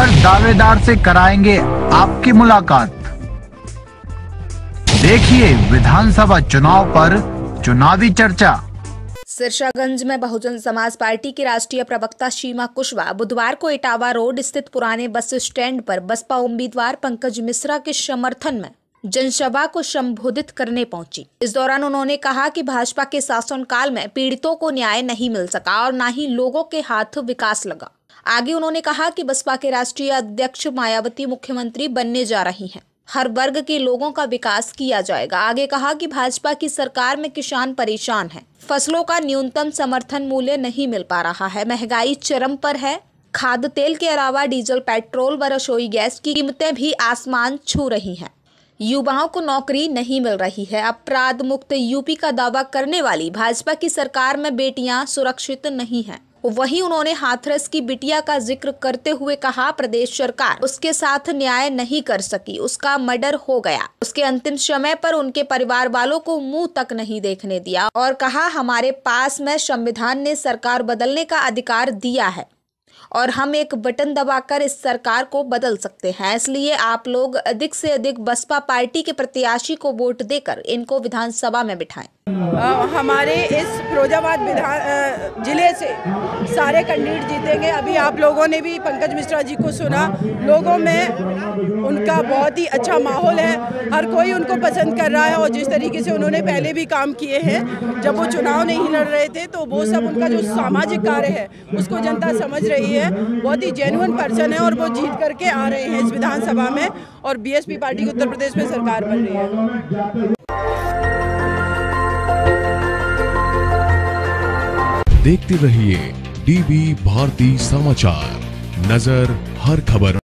हर दावेदार से कराएंगे आपकी मुलाकात। देखिए विधानसभा चुनाव पर चुनावी चर्चा। सिरसागंज में बहुजन समाज पार्टी की राष्ट्रीय प्रवक्ता सीमा कुशवाहा बुधवार को इटावा रोड स्थित पुराने बस स्टैंड पर बसपा उम्मीदवार पंकज मिश्रा के समर्थन में जनसभा को संबोधित करने पहुंची। इस दौरान उन्होंने कहा कि भाजपा के शासनकाल में पीड़ितों को न्याय नहीं मिल सका और न ही लोगों के हाथ विकास लगा। आगे उन्होंने कहा कि बसपा के राष्ट्रीय अध्यक्ष मायावती मुख्यमंत्री बनने जा रही हैं। हर वर्ग के लोगों का विकास किया जाएगा। आगे कहा कि भाजपा की सरकार में किसान परेशान हैं। फसलों का न्यूनतम समर्थन मूल्य नहीं मिल पा रहा है। महंगाई चरम पर है। खाद्य तेल के अलावा डीजल, पेट्रोल व रसोई गैस की कीमतें भी आसमान छू रही हैं। युवाओं को नौकरी नहीं मिल रही है। अपराध मुक्त यूपी का दावा करने वाली भाजपा की सरकार में बेटियां सुरक्षित नहीं हैं। वहीं उन्होंने हाथरस की बिटिया का जिक्र करते हुए कहा, प्रदेश सरकार उसके साथ न्याय नहीं कर सकी, उसका मर्डर हो गया। उसके अंतिम समय पर उनके परिवार वालों को मुंह तक नहीं देखने दिया और कहा, हमारे पास में संविधान ने सरकार बदलने का अधिकार दिया है और हम एक बटन दबाकर इस सरकार को बदल सकते हैं। इसलिए आप लोग अधिक से अधिक बसपा पार्टी के प्रत्याशी को वोट देकर इनको विधानसभा में बिठाएं। हमारे इस फिरोजाबाद जिले से सारे कैंडिडेट जीतेंगे। अभी आप लोगों ने भी पंकज मिश्रा जी को सुना। लोगों में उनका बहुत ही अच्छा माहौल है। हर कोई उनको पसंद कर रहा है और जिस तरीके से उन्होंने पहले भी काम किए हैं, जब वो चुनाव नहीं लड़ रहे थे तो वो सब उनका जो सामाजिक कार्य है उसको जनता समझ रही है। बहुत ही जेन्युइन पर्सन है और वो जीत करके आ रहे हैं इस विधानसभा में और बीएसपी पार्टी की उत्तर प्रदेश में सरकार बन रही है। देखते रहिए डीवी भारती समाचार, नजर हर खबर।